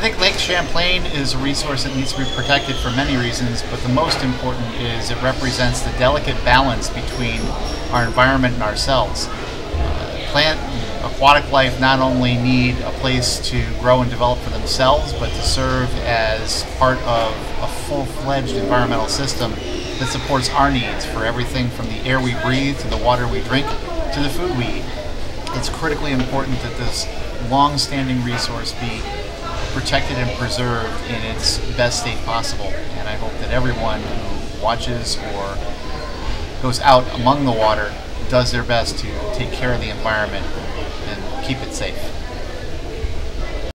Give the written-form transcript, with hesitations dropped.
think Lake Champlain is a resource that needs to be protected for many reasons, but the most important is it represents the delicate balance between our environment and ourselves. Plant aquatic life not only need a place to grow and develop for themselves, but to serve as part of a full-fledged environmental system that supports our needs for everything from the air we breathe to the water we drink to the food we eat. It's critically important that this long-standing resource be protected and preserved in its best state possible. And I hope that everyone who watches or goes out among the water does their best to take care of the environment and keep it safe.